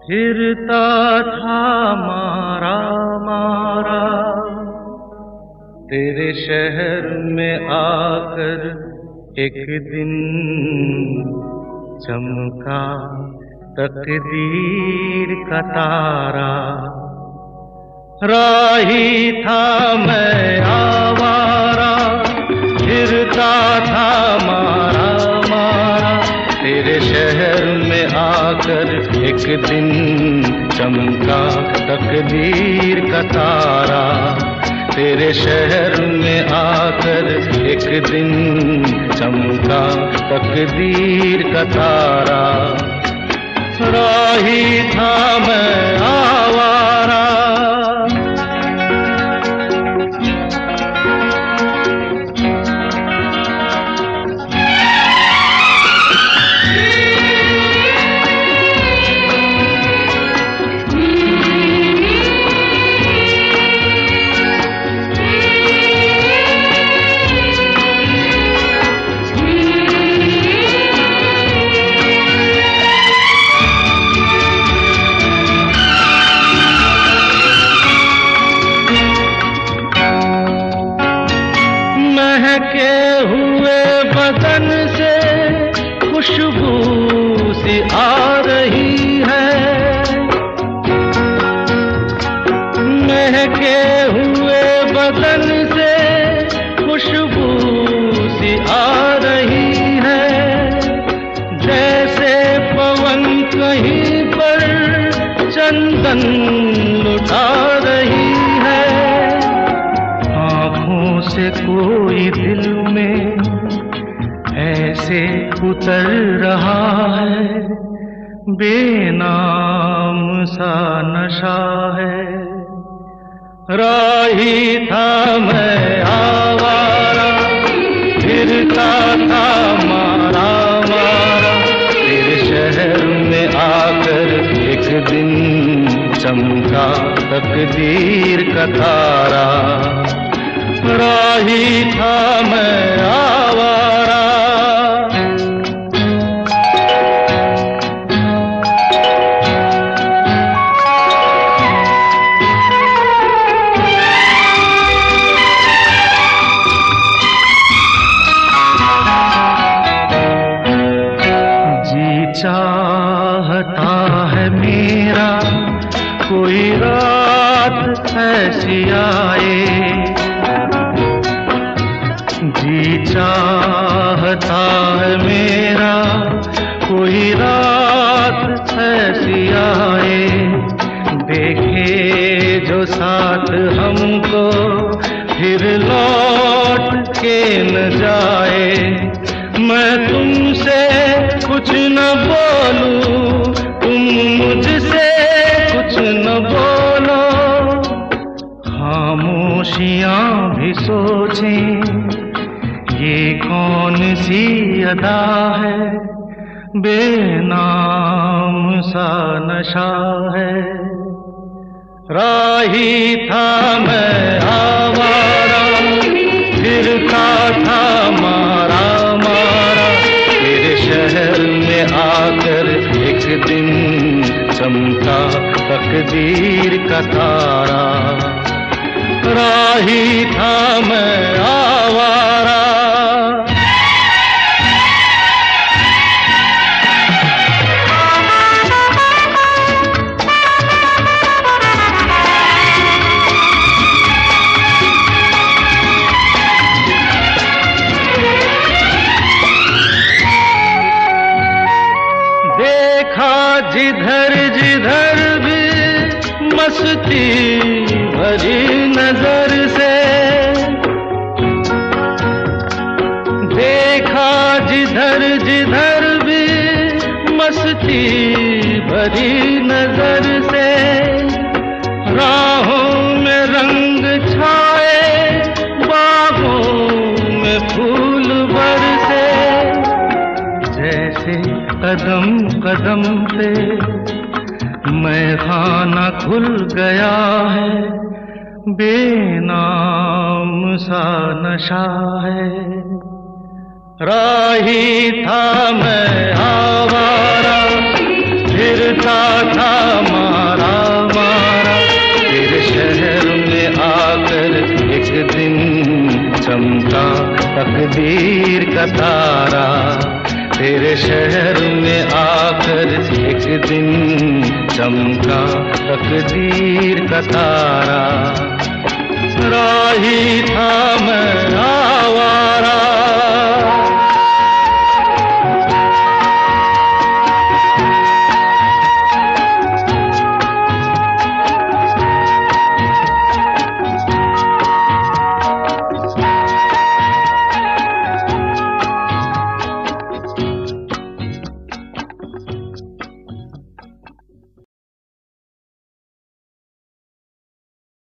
फिरता था मारा मारा तेरे शहर में आकर एक दिन चमका तकदीर का तारा। राही था मैं आवारा, फिरता था मारा मारा तेरे शहर में आकर एक दिन चमका तकदीर का तारा। तेरे शहर में आकर एक दिन चमका तकदीर का तारा। राही था मैं आवारा। महके हुए बदन से खुशबू सी आ रही है। महके हुए बदन से खुशबू सी आ रही है। जैसे पवन कहीं पर चंदन लुटा रही है। से कोई दिल में ऐसे उतर रहा है, बेनाम सा नशा है। राही था मैं आवारा, फिरता था मारा मारा तेरे शहर में आकर एक दिन चमका तकदीर का तारा। राही था मैं आवारा। जी चाहता है मेरा कोई रात ऐसी आए। जी चाहता है मेरा कोई रात ऐसी आए। देखे जो साथ हमको फिर लौट के न जाए। मैं तुमसे कुछ न बोलूं, तुम मुझसे कुछ न बोलो। खामोशियां भी सोचें ये कौन सी अदा है, बेनाम सा नशा है। राही था मैं आवारा, फिरता था मारा मारा तेरे शहर में आकर एक दिन चमका तकदीर का तारा। राही था मैं आवारा। जिधर जिधर भी मस्ती भरी नजर से। देखा जिधर जिधर भी मस्ती भरी नजर से। राहों में रंग छाए, बागों में फूल बरसे। जैसे कदम कदम पे मैं खाना खुल गया है, बेनाम सा नशा है। राही था मैं आवारा, फिरता था तकदीर का तारा, तेरे शहर में आकर एक दिन चमका तकदीर का तारा। राही था मैं आवारा,